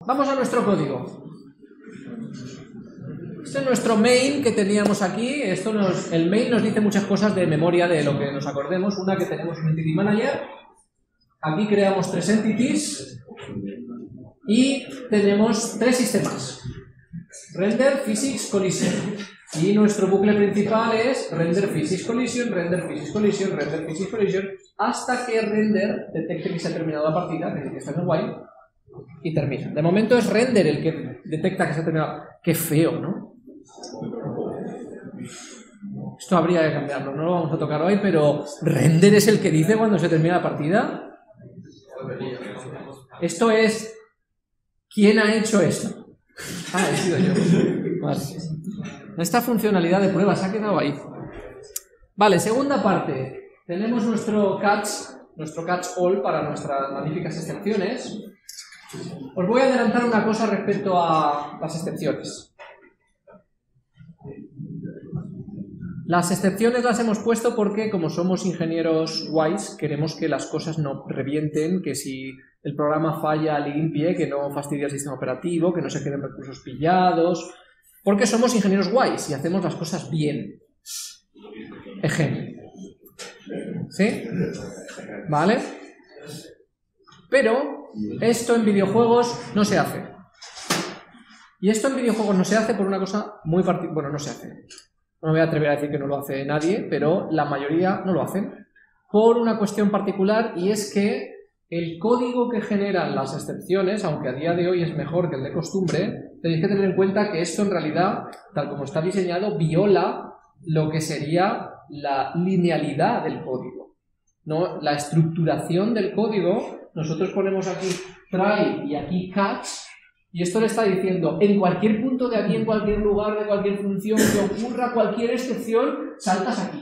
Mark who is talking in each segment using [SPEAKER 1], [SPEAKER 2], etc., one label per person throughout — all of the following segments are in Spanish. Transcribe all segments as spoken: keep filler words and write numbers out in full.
[SPEAKER 1] Vamos a nuestro código. Este es nuestro main que teníamos aquí. Esto nos, el main nos dice muchas cosas de memoria de lo que nos acordemos. Una, que tenemos un entity manager. Aquí creamos tres entities. Y tenemos tres sistemas. Render, Physics, Collision. Y nuestro bucle principal es Render, Physics, Collision, Render, Physics, Collision, Render, Physics, Collision, hasta que Render detecte que se ha terminado la partida, que está en el while, y termina. De momento es Render el que detecta que se ha terminado. Qué feo, ¿no? Esto habría que cambiarlo, no lo vamos a tocar hoy, pero Render es el que dice cuando se termina la partida. Esto es... ¿Quién ha hecho esto? Ah, he sido yo. Vale. Esta funcionalidad de prueba se ha quedado ahí. Vale, segunda parte. Tenemos nuestro catch, nuestro catch all para nuestras magníficas excepciones. Os voy a adelantar una cosa respecto a las excepciones. Las excepciones las hemos puesto porque, como somos ingenieros guays, queremos que las cosas no revienten, que si el programa falla limpie, que no fastidie el sistema operativo, que no se queden recursos pillados, porque somos ingenieros guays y hacemos las cosas bien. Ejemplo. ¿Sí? ¿Vale? Pero esto en videojuegos no se hace. Y esto en videojuegos no se hace por una cosa muy particular. Bueno, no se hace. No me voy a atrever a decir que no lo hace nadie, pero la mayoría no lo hacen. Por una cuestión particular, y es que el código que generan las excepciones, aunque a día de hoy es mejor que el de costumbre, tenéis que tener en cuenta que esto en realidad, tal como está diseñado, viola lo que sería la linealidad del código, ¿no? La estructuración del código. Nosotros ponemos aquí try y aquí catch, y esto le está diciendo, en cualquier punto de aquí, en cualquier lugar, de cualquier función, que ocurra cualquier excepción, saltas aquí.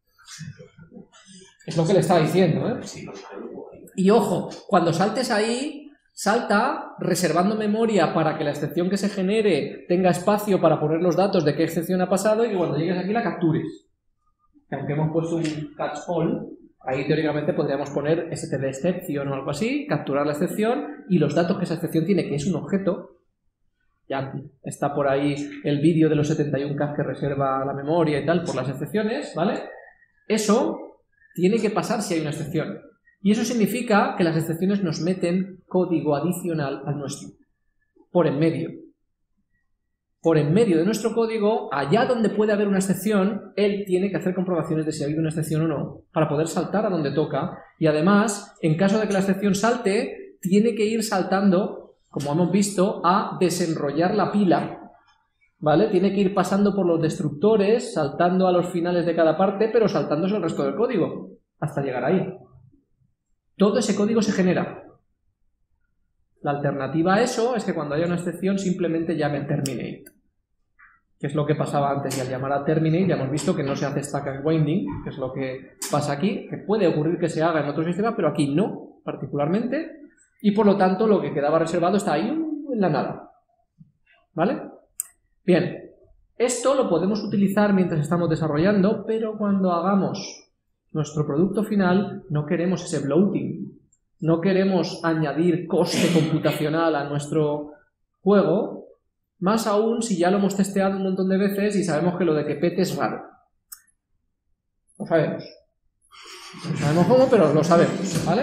[SPEAKER 1] Es lo que le está diciendo, ¿eh? Y ojo, cuando saltes ahí, salta reservando memoria para que la excepción que se genere tenga espacio para poner los datos de qué excepción ha pasado y que cuando llegues aquí la captures. Que aunque hemos puesto un catch all, ahí teóricamente podríamos poner std exception o algo así, capturar la excepción y los datos que esa excepción tiene, que es un objeto. Ya está por ahí el vídeo de los setenta y un K que reserva la memoria y tal por las excepciones, ¿vale? Eso tiene que pasar si hay una excepción. Y eso significa que las excepciones nos meten código adicional al nuestro, por en medio. Por en medio de nuestro código, allá donde puede haber una excepción, él tiene que hacer comprobaciones de si ha habido una excepción o no, para poder saltar a donde toca. Y además, en caso de que la excepción salte, tiene que ir saltando, como hemos visto, a desenrollar la pila, ¿vale? Tiene que ir pasando por los destructores, saltando a los finales de cada parte, pero saltándose el resto del código, hasta llegar ahí. Todo ese código se genera. La alternativa a eso es que cuando haya una excepción simplemente llame terminate, que es lo que pasaba antes, y al llamar a terminate ya hemos visto que no se hace stack and winding, que es lo que pasa aquí, que puede ocurrir que se haga en otro sistema, pero aquí no, particularmente, y por lo tanto lo que quedaba reservado está ahí en la nada. ¿Vale? Bien, esto lo podemos utilizar mientras estamos desarrollando, pero cuando hagamos nuestro producto final no queremos ese bloating, no queremos añadir coste computacional a nuestro juego, más aún si ya lo hemos testeado un montón de veces y sabemos que lo de que pete es raro. Lo sabemos. No sabemos cómo, pero lo sabemos, ¿vale?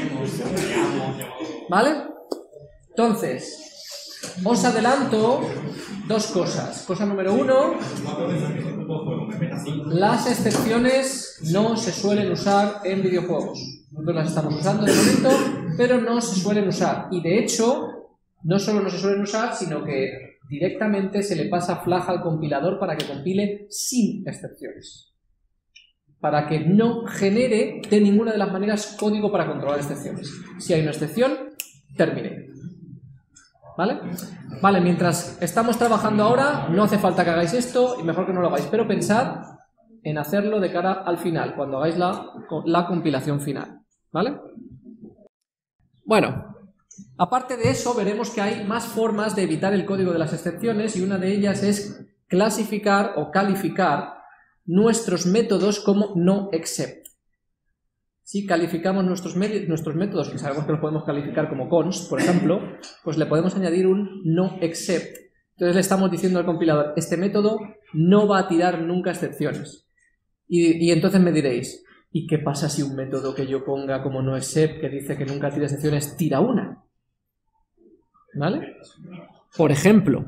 [SPEAKER 1] ¿Vale? Entonces, os adelanto dos cosas. Cosa número uno, las excepciones no se suelen usar en videojuegos. Nosotros las estamos usando de momento, pero no se suelen usar. Y de hecho, no solo no se suelen usar, sino que directamente se le pasa flag al compilador para que compile sin excepciones. Para que no genere de ninguna de las maneras código para controlar excepciones. Si hay una excepción, termine. ¿Vale? Vale, mientras estamos trabajando ahora, no hace falta que hagáis esto y mejor que no lo hagáis, pero pensad en hacerlo de cara al final, cuando hagáis la, la compilación final. ¿Vale? Bueno, aparte de eso, veremos que hay más formas de evitar el código de las excepciones y una de ellas es clasificar o calificar nuestros métodos como no except. si calificamos nuestros, nuestros métodos, que sabemos que los podemos calificar como const, por ejemplo, pues le podemos añadir un no except. Entonces le estamos diciendo al compilador, este método no va a tirar nunca excepciones. Y, y entonces me diréis, ¿y qué pasa si un método que yo ponga como no except, que dice que nunca tira excepciones, tira una? ¿Vale? Por ejemplo,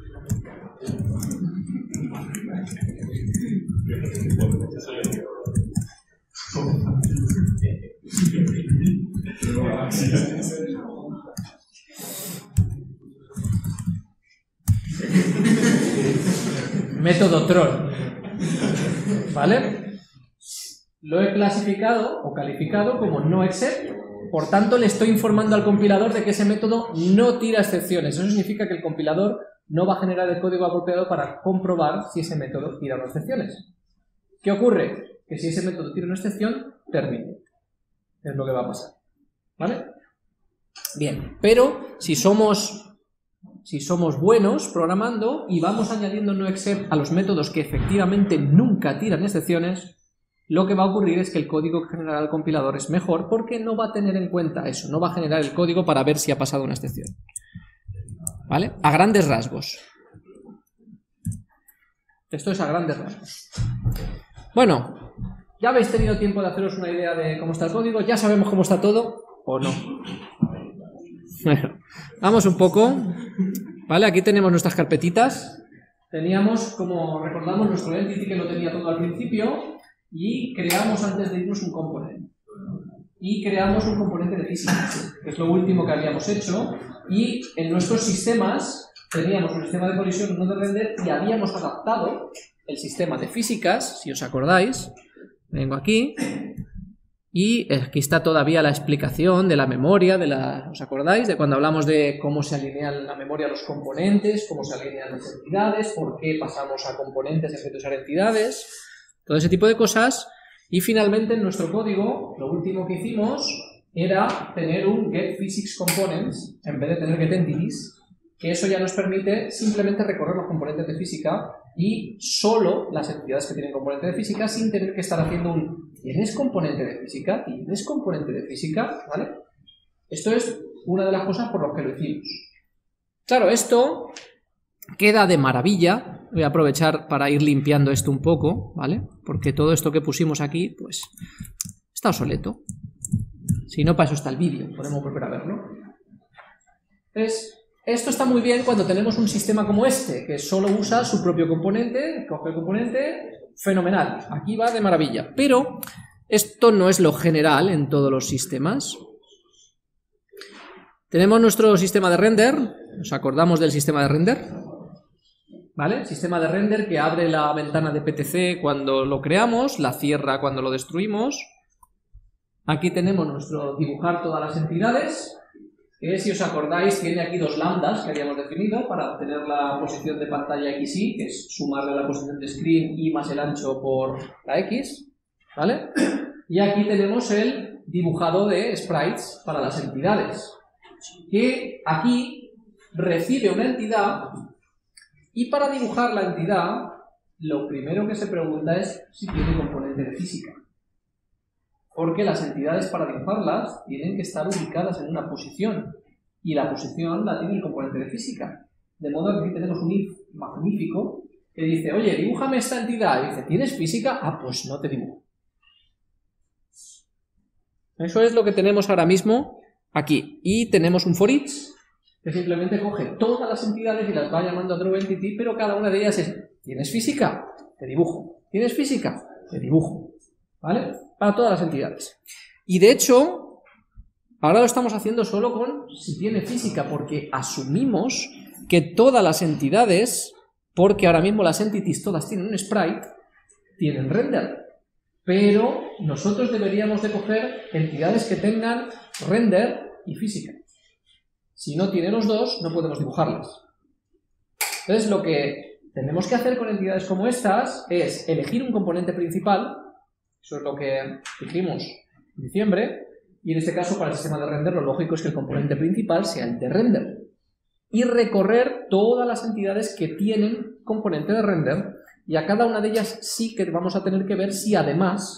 [SPEAKER 1] método troll, ¿vale? Lo he clasificado o calificado como no except, por tanto le estoy informando al compilador de que ese método no tira excepciones. Eso significa que el compilador no va a generar el código apropiado para comprobar si ese método tira unas excepciones. ¿Qué ocurre? Que si ese método tira una excepción, termine. Es lo que va a pasar. ¿Vale? Bien, pero si somos, si somos buenos programando y vamos añadiendo no except a los métodos que efectivamente nunca tiran excepciones, lo que va a ocurrir es que el código que generará el compilador es mejor porque no va a tener en cuenta eso, no va a generar el código para ver si ha pasado una excepción. ¿Vale? A grandes rasgos. Esto es a grandes rasgos. Bueno, ya habéis tenido tiempo de haceros una idea de cómo está el código, ya sabemos cómo está todo, ¿o no? Bueno, vamos un poco. Vale, aquí tenemos nuestras carpetitas. Teníamos, como recordamos, nuestro entity que lo tenía todo al principio. Y creamos antes de irnos un componente. Y creamos un componente de físicas, que es lo último que habíamos hecho. Y en nuestros sistemas teníamos un sistema de colisión, uno de render, y habíamos adaptado el sistema de físicas, si os acordáis. Vengo aquí. Y aquí está todavía la explicación de la memoria, de la, ¿os acordáis? De cuando hablamos de cómo se alinean la memoria a los componentes, cómo se alinean las entidades, por qué pasamos a componentes en vez de usar entidades. Todo ese tipo de cosas. Y finalmente en nuestro código, lo último que hicimos era tener un getPhysicsComponents en vez de tener getEntities, que eso ya nos permite simplemente recorrer los componentes de física y solo las entidades que tienen componente de física sin tener que estar haciendo un ¿tienes componente de física? ¿Tienes componente de física? ¿Vale? Esto es una de las cosas por las que lo hicimos. Claro, esto queda de maravilla. Voy a aprovechar para ir limpiando esto un poco, ¿vale? Porque todo esto que pusimos aquí, pues, está obsoleto. Si no, para eso está el vídeo, podemos volver a verlo. Entonces, esto está muy bien cuando tenemos un sistema como este, que solo usa su propio componente, coge el componente, fenomenal, aquí va de maravilla. Pero esto no es lo general en todos los sistemas. Tenemos nuestro sistema de render, ¿nos acordamos del sistema de render? ¿Vale? Sistema de render que abre la ventana de P T C cuando lo creamos, la cierra cuando lo destruimos. Aquí tenemos nuestro dibujar todas las entidades, que si os acordáis tiene aquí dos lambdas que habíamos definido para obtener la posición de pantalla X Y, que es sumarle la posición de screen y más el ancho por la X, ¿vale? Y aquí tenemos el dibujado de sprites para las entidades, que aquí recibe una entidad. Y para dibujar la entidad, lo primero que se pregunta es si tiene componente de física. Porque las entidades para dibujarlas tienen que estar ubicadas en una posición. Y la posición la tiene el componente de física. De modo que aquí tenemos un if magnífico que dice, oye, dibújame esta entidad. Y dice, ¿tienes física? Ah, pues no te dibujo. Eso es lo que tenemos ahora mismo aquí. Y tenemos un for each, que simplemente coge todas las entidades y las va llamando a drawEntity, pero cada una de ellas es, ¿tienes física? Te dibujo. ¿Tienes física? Te dibujo. ¿Vale? Para todas las entidades. Y de hecho, ahora lo estamos haciendo solo con si tiene física, porque asumimos que todas las entidades, porque ahora mismo las entities todas tienen un sprite, tienen render. Pero nosotros deberíamos de coger entidades que tengan render y física. Si no tiene los dos, no podemos dibujarlas. Entonces, lo que tenemos que hacer con entidades como estas es elegir un componente principal, eso es lo que dijimos en diciembre, y en este caso, para el sistema de render, lo lógico es que el componente principal sea el de render, y recorrer todas las entidades que tienen componente de render, y a cada una de ellas sí que vamos a tener que ver si además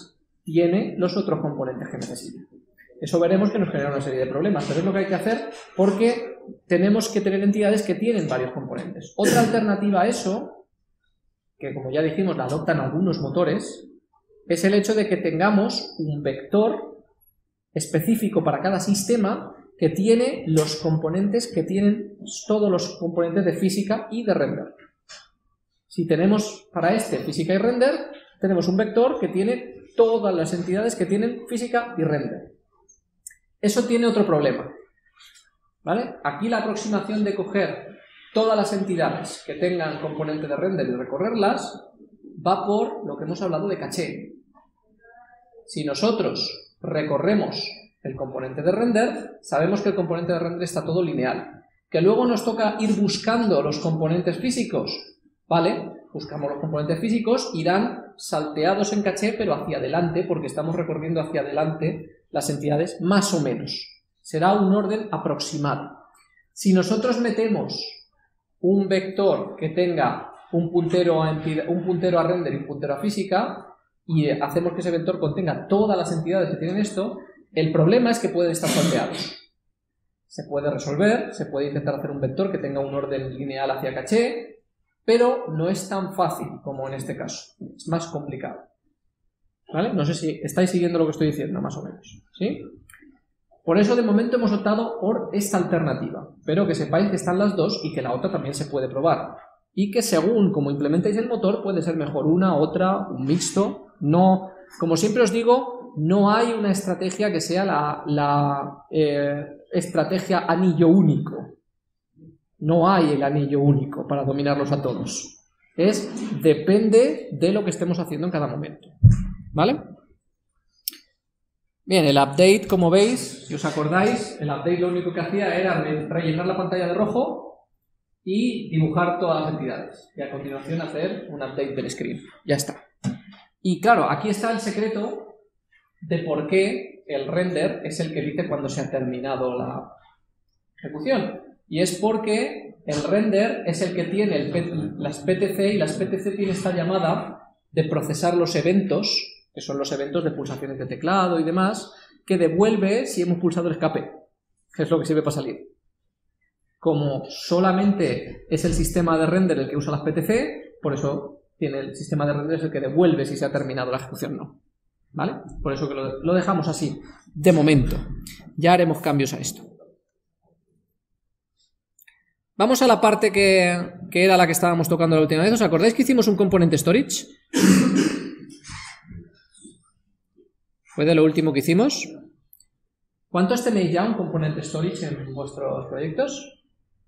[SPEAKER 1] tiene los otros componentes que necesita. Eso veremos que nos genera una serie de problemas, pero es lo que hay que hacer porque tenemos que tener entidades que tienen varios componentes. Otra alternativa a eso, que como ya dijimos la adoptan algunos motores, es el hecho de que tengamos un vector específico para cada sistema que tiene los componentes que tienen todos los componentes de física y de render. Si tenemos para este física y render, tenemos un vector que tiene todas las entidades que tienen física y render. Eso tiene otro problema, ¿vale? Aquí la aproximación de coger todas las entidades que tengan componente de render y recorrerlas va por lo que hemos hablado de caché. Si nosotros recorremos el componente de render, sabemos que el componente de render está todo lineal. Que luego nos toca ir buscando los componentes físicos, ¿vale? Buscamos los componentes físicos, irán salteados en caché, pero hacia adelante, porque estamos recorriendo hacia adelante las entidades más o menos. Será un orden aproximado. Si nosotros metemos un vector que tenga un puntero a, un puntero a render y un puntero a física, y hacemos que ese vector contenga todas las entidades que tienen esto, el problema es que pueden estar salteados. Se puede resolver, se puede intentar hacer un vector que tenga un orden lineal hacia caché, pero no es tan fácil como en este caso. Es más complicado. ¿Vale? No sé si estáis siguiendo lo que estoy diciendo, más o menos. ¿Sí? Por eso de momento hemos optado por esta alternativa, pero que sepáis que están las dos y que la otra también se puede probar. Y que según como implementéis el motor puede ser mejor una, otra, un mixto. No, como siempre os digo, no hay una estrategia que sea la, la eh, estrategia anillo único. No hay el anillo único para dominarlos a todos. Es, depende de lo que estemos haciendo en cada momento. ¿Vale? Bien, el update, como veis, si os acordáis, el update lo único que hacía era rellenar la pantalla de rojo y dibujar todas las entidades. Y a continuación hacer un update del screen. Ya está. Y claro, aquí está el secreto de por qué el render es el que dice cuando se ha terminado la ejecución. Y es porque el render es el que tiene el P las P T C, y las P T C tiene esta llamada de procesar los eventos, que son los eventos de pulsaciones de teclado y demás, que devuelve si hemos pulsado el escape, que es lo que sirve para salir. Como solamente es el sistema de render el que usa las P T C, por eso tiene el sistema de render es el que devuelve si se ha terminado la ejecución, no. ¿Vale? Por eso que lo, lo dejamos así, de momento. Ya haremos cambios a esto. Vamos a la parte que, que era la que estábamos tocando la última vez. ¿Os acordáis que hicimos un componente storage? Fue de lo último que hicimos. ¿Cuántos tenéis ya un componente storage en vuestros proyectos?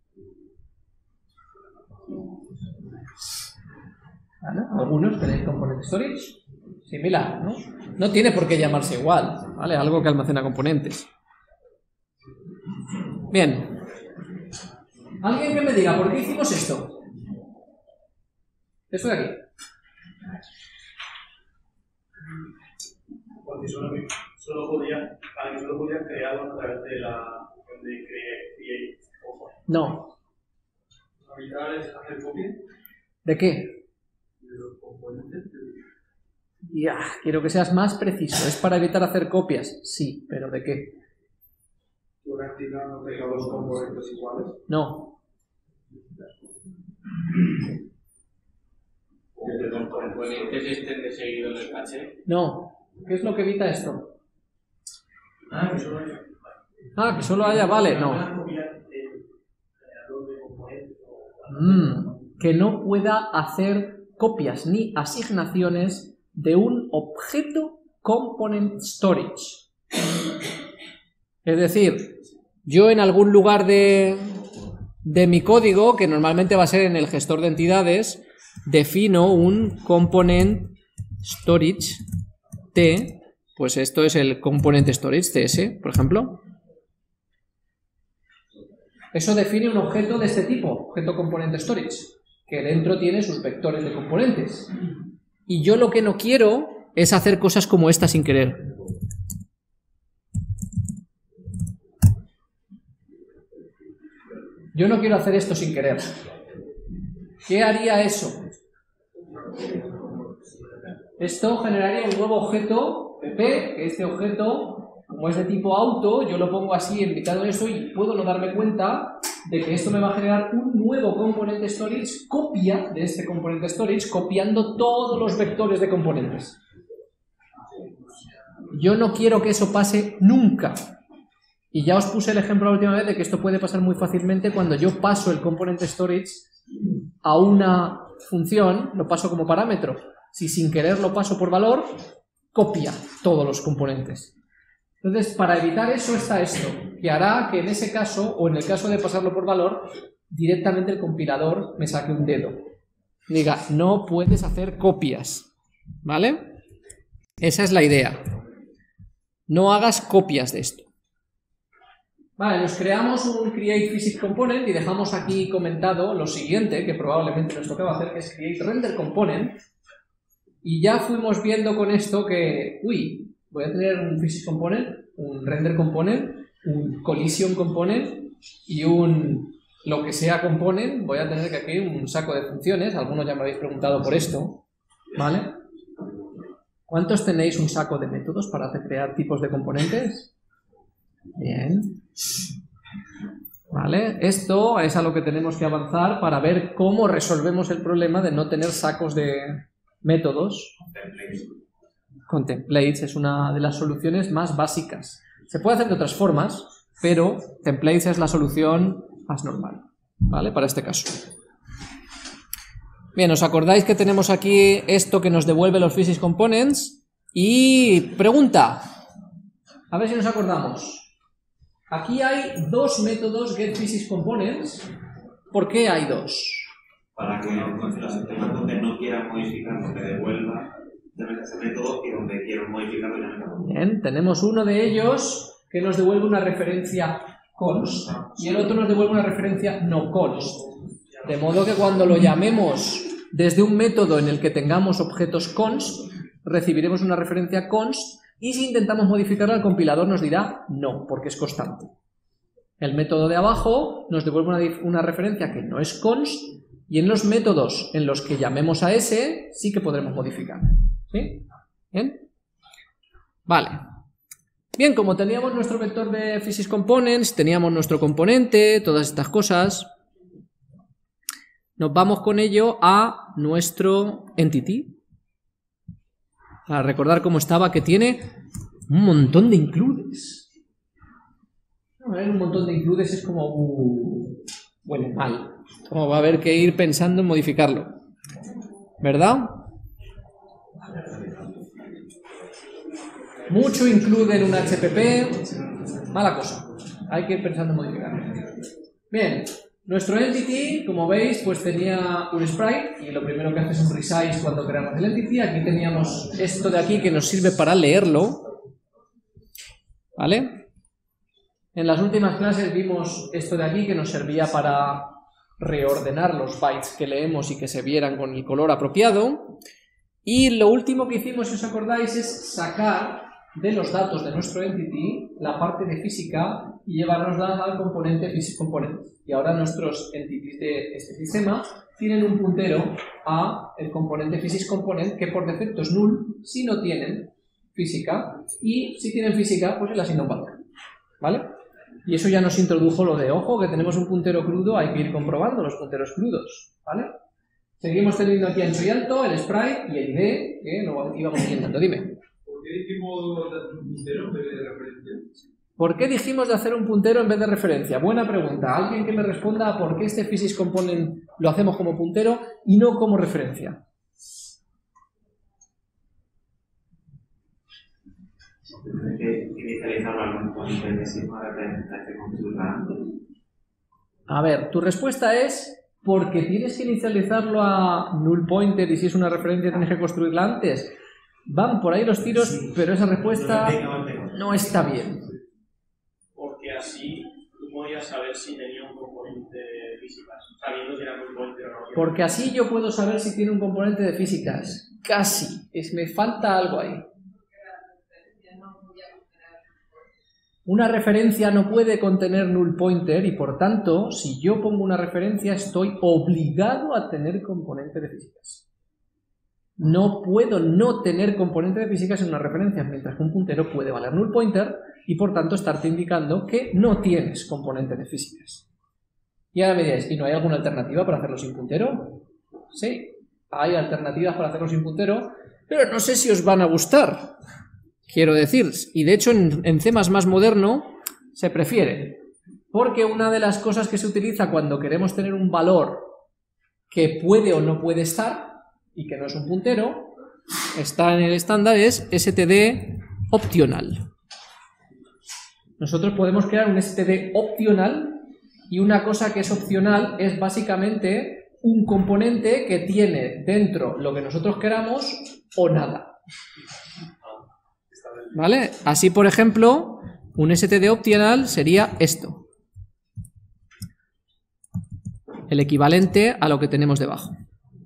[SPEAKER 1] ¿Vale? Algunos tenéis componente storage similar, ¿no? No tiene por qué llamarse igual, ¿vale? Algo que almacena componentes. Bien. Alguien que me diga, ¿por qué hicimos esto? Esto de aquí.
[SPEAKER 2] Porque solo, solo podía, para que solo podía crearlo a través de la de create.
[SPEAKER 1] No.
[SPEAKER 2] ¿Evitar es hacer copia?
[SPEAKER 1] ¿De qué?
[SPEAKER 2] De los componentes.
[SPEAKER 1] Ya, quiero que seas más preciso. ¿Es para evitar hacer copias? Sí, pero ¿de qué?
[SPEAKER 2] ¿Que una entidad no tenga dos componentes iguales?
[SPEAKER 1] No.
[SPEAKER 3] Que los componentes estén de seguido en el caché.
[SPEAKER 1] No. ¿Qué es lo que evita esto?
[SPEAKER 2] Ah, que solo haya.
[SPEAKER 1] Ah, que solo haya, vale, no. Mm, que no pueda hacer copias ni asignaciones de un objeto component storage. Es decir, yo en algún lugar de, de mi código, que normalmente va a ser en el gestor de entidades, defino un component storage T, pues esto es el component storage C S, por ejemplo. Eso define un objeto de este tipo, objeto component storage, que dentro tiene sus vectores de componentes. Y yo lo que no quiero es hacer cosas como esta sin querer. Yo no quiero hacer esto sin querer. ¿Qué haría eso? Esto generaría un nuevo objeto P P, que este objeto, como es de tipo auto, yo lo pongo así en mitad de eso y puedo no darme cuenta de que esto me va a generar un nuevo componente storage, copia de este componente storage, copiando todos los vectores de componentes. Yo no quiero que eso pase nunca. Y ya os puse el ejemplo la última vez de que esto puede pasar muy fácilmente cuando yo paso el componente storage a una función, lo paso como parámetro. Si sin querer lo paso por valor, copia todos los componentes. Entonces, para evitar eso está esto, que hará que en ese caso, o en el caso de pasarlo por valor, directamente el compilador me saque un dedo. Diga, no puedes hacer copias, ¿vale? Esa es la idea. No hagas copias de esto. Vale, nos creamos un create physics component y dejamos aquí comentado lo siguiente, que probablemente nos tocaba hacer, que es create render component. Y ya fuimos viendo con esto que, uy, voy a tener un physics component, un render component, un collision component y un lo que sea component. Voy a tener que aquí un saco de funciones. Algunos ya me habéis preguntado por esto, ¿vale? ¿Cuántos tenéis un saco de métodos para hacer crear tipos de componentes? Bien. ¿Vale? Esto es a lo que tenemos que avanzar para ver cómo resolvemos el problema de no tener sacos de métodos. Con templates es una de las soluciones más básicas. Se puede hacer de otras formas, pero templates es la solución más normal, ¿vale? Para este caso. Bien, ¿os acordáis que tenemos aquí esto que nos devuelve los physics components? Y pregunta, a ver si nos acordamos. Aquí hay dos métodos getPhysicsComponents. ¿Por qué hay dos?
[SPEAKER 4] Para que los sistemas donde no quieran modificar lo que devuelva de ese método y donde quieran modificarlo ya no.
[SPEAKER 1] Bien, tenemos uno de ellos que nos devuelve una referencia const y el otro nos devuelve una referencia no const. De modo que cuando lo llamemos desde un método en el que tengamos objetos const, recibiremos una referencia const. Y si intentamos modificarla, el compilador nos dirá no, porque es constante. El método de abajo nos devuelve una, una referencia que no es const, y en los métodos en los que llamemos a ese, sí que podremos modificar. ¿Sí? ¿Bien? Vale. Bien, como teníamos nuestro vector de physics components, teníamos nuestro componente, todas estas cosas, nos vamos con ello a nuestro entity. Para recordar cómo estaba, que tiene un montón de includes. A ver, un montón de includes es como... Uh, bueno, mal. Como va a haber que ir pensando en modificarlo. ¿Verdad? Mucho include en un H P P. Mala cosa. Hay que ir pensando en modificarlo. Bien. Nuestro entity, como veis, pues tenía un sprite y lo primero que hace es un resize cuando creamos el entity. Aquí teníamos esto de aquí que nos sirve para leerlo, ¿vale? En las últimas clases vimos esto de aquí que nos servía para reordenar los bytes que leemos y que se vieran con el color apropiado. Y lo último que hicimos, si os acordáis, es sacar de los datos de nuestro entity la parte de física y llevarnosla al componente physics component. Y ahora nuestros entities de este sistema tienen un puntero a el componente physics component que por defecto es null si no tienen física, y si tienen física pues se le asigna un valor, ¿vale? Y eso ya nos introdujo lo de, ojo, que tenemos un puntero crudo, hay que ir comprobando los punteros crudos, ¿vale? Seguimos teniendo aquí ancho y alto, el sprite y el I D, que lo íbamos intentando. Dime.
[SPEAKER 2] ¿Por qué dijimos un puntero en vez de referencia?
[SPEAKER 1] ¿Por qué dijimos de hacer un puntero en vez de referencia? Buena pregunta. Alguien que me responda a por qué este physics component lo hacemos como puntero y no como referencia.
[SPEAKER 4] Hay que inicializarlo al componente de sí para que construirla antes.
[SPEAKER 1] A ver, tu respuesta es porque tienes que inicializarlo a null pointer y si es una referencia tienes que construirla antes. Van por ahí los tiros, sí, pero esa respuesta no está bien.
[SPEAKER 2] Porque así tú podías saber si tenía un componente de físicas, sabiendo si era null pointer o no.
[SPEAKER 1] Porque así yo puedo saber si tiene un componente de físicas. Casi. Es, me falta algo ahí. Una referencia no puede contener null pointer y por tanto, si yo pongo una referencia estoy obligado a tener componente de físicas. no puedo no tener componente de físicas en una referencia, mientras que un puntero puede valer null pointer y por tanto estarte indicando que no tienes componente de físicas. Y ahora me diréis, ¿y no hay alguna alternativa para hacerlo sin puntero? Sí, hay alternativas para hacerlo sin puntero, pero no sé si os van a gustar, quiero decir, y de hecho en, en C más más moderno se prefiere, porque una de las cosas que se utiliza cuando queremos tener un valor que puede o no puede estar, y que no es un puntero, está en el estándar, es std optional. Nosotros podemos crear un std optional, y una cosa que es opcional es básicamente un componente que tiene dentro lo que nosotros queramos o nada. ¿Vale? Así, por ejemplo, un std optional sería esto. El equivalente a lo que tenemos debajo.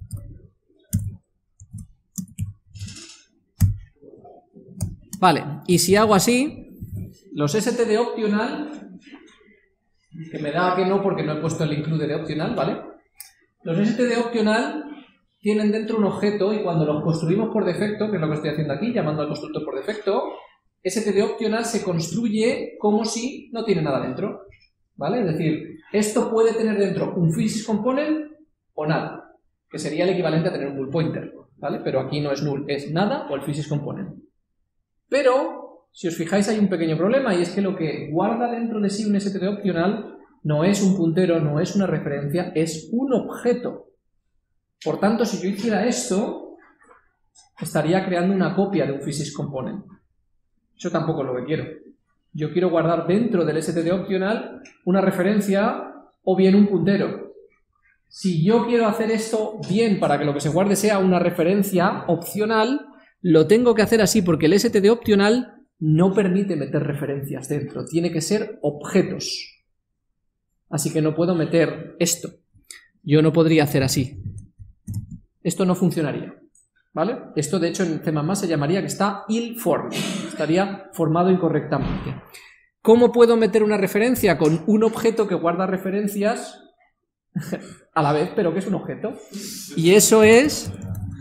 [SPEAKER 1] Vale, y si hago así, los std optional, que me da que no porque no he puesto el include de optional, ¿vale? Los std optional tienen dentro un objeto y cuando los construimos por defecto, que es lo que estoy haciendo aquí, llamando al constructor por defecto, std optional se construye como si no tiene nada dentro, ¿vale? Es decir, esto puede tener dentro un physics component o nada, que sería el equivalente a tener un null pointer, ¿vale? Pero aquí no es null, es nada o el physics component. Pero, si os fijáis, hay un pequeño problema, y es que lo que guarda dentro de sí un std optional no es un puntero, no es una referencia, es un objeto. Por tanto, si yo hiciera esto, estaría creando una copia de un physics component. Eso tampoco es lo que quiero. Yo quiero guardar dentro del std optional una referencia o bien un puntero. Si yo quiero hacer esto bien para que lo que se guarde sea una referencia opcional, lo tengo que hacer así porque el std optional no permite meter referencias dentro, tiene que ser objetos. Así que no puedo meter esto. Yo no podría hacer así. Esto no funcionaría, ¿vale? Esto de hecho en C más más se llamaría que está ill-formed, estaría formado incorrectamente. ¿Cómo puedo meter una referencia? Con un objeto que guarda referencias a la vez, pero que es un objeto. Y eso es...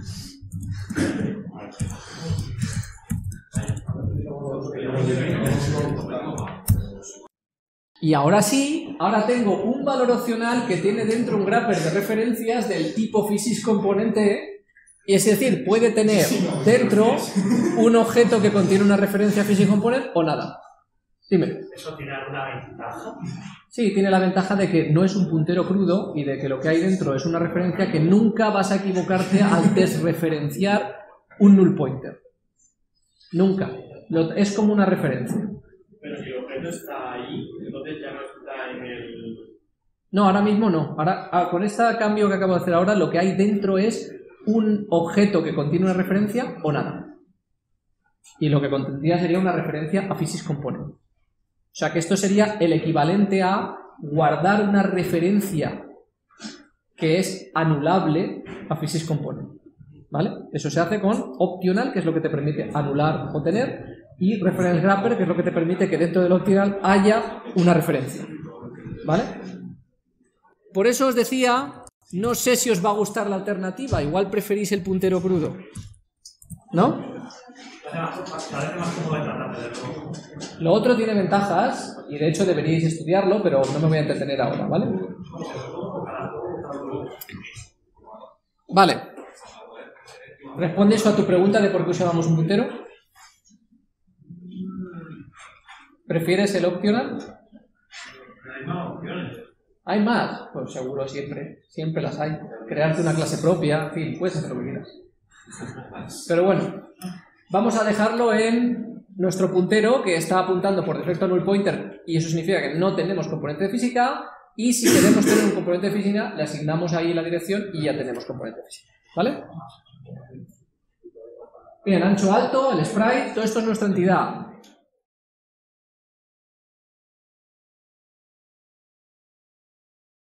[SPEAKER 1] Y ahora sí, ahora tengo un valor opcional que tiene dentro un wrapper de referencias del tipo physics componente, y es decir, puede tener dentro un objeto que contiene una referencia physics component o nada. Dime.
[SPEAKER 2] ¿Eso tiene alguna ventaja?
[SPEAKER 1] Sí, tiene la ventaja de que no es un puntero crudo y de que lo que hay dentro es una referencia que nunca vas a equivocarte al desreferenciar un null pointer. Nunca. Es como una referencia.
[SPEAKER 2] Pero si el objeto está ahí, entonces ya no está en el...
[SPEAKER 1] No, ahora mismo no. Ahora, con este cambio que acabo de hacer ahora, lo que hay dentro es un objeto que contiene una referencia o nada. Y lo que contendría sería una referencia a physics component. O sea que esto sería el equivalente a guardar una referencia que es anulable a physics component. ¿Vale? Eso se hace con optional, que es lo que te permite anular o tener, y reference wrapper, que es lo que te permite que dentro del optional haya una referencia. ¿Vale? Por eso os decía, no sé si os va a gustar la alternativa, igual preferís el puntero crudo. ¿No? Lo otro tiene ventajas, y de hecho deberíais estudiarlo, pero no me voy a entretener ahora, ¿vale? Vale. ¿Responde eso a tu pregunta de por qué usábamos un puntero? ¿Prefieres el optional?
[SPEAKER 2] Hay más opciones.
[SPEAKER 1] ¿Hay más? Pues seguro, siempre. Siempre las hay. Crearte una clase propia, en fin, puedes hacer lo que quieras. Pero bueno, vamos a dejarlo en nuestro puntero, que está apuntando por defecto a null pointer, y eso significa que no tenemos componente de física, y si queremos tener un componente de física, le asignamos ahí la dirección y ya tenemos componente de física. ¿Vale? Bien, ancho alto, el sprite, todo esto es nuestra entidad.